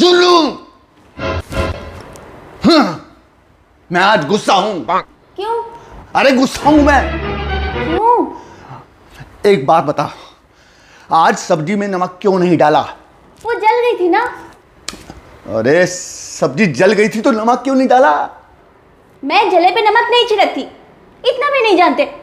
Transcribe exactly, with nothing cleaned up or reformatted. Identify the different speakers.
Speaker 1: जुल्लू। हाँ, मैं आज गुस्सा हूं।
Speaker 2: क्यों?
Speaker 1: अरे गुस्सा हूं मैं।
Speaker 2: क्यों?
Speaker 1: एक बात बता, आज सब्जी में नमक क्यों नहीं डाला?
Speaker 2: वो जल गई थी ना।
Speaker 1: अरे सब्जी जल गई थी तो नमक क्यों नहीं डाला?
Speaker 2: मैं जले पे नमक नहीं छिड़कती, इतना भी नहीं जानते।